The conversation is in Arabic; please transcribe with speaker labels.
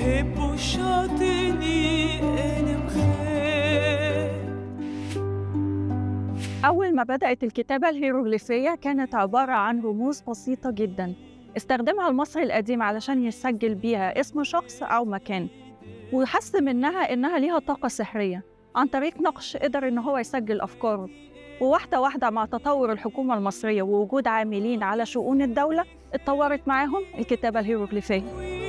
Speaker 1: حبوا شاطني أنا بخير.
Speaker 2: أول ما بدأت الكتابة الهيروغليفية كانت عبارة عن رموز بسيطة جداً استخدمها المصري القديم علشان يسجل بيها اسم شخص أو مكان، وحس منها إنها ليها طاقة سحرية. عن طريق نقش قدر إن هو يسجل أفكاره، وواحدة واحدة مع تطور الحكومة المصرية ووجود عاملين على شؤون الدولة اتطورت معاهم الكتابة الهيروغليفية.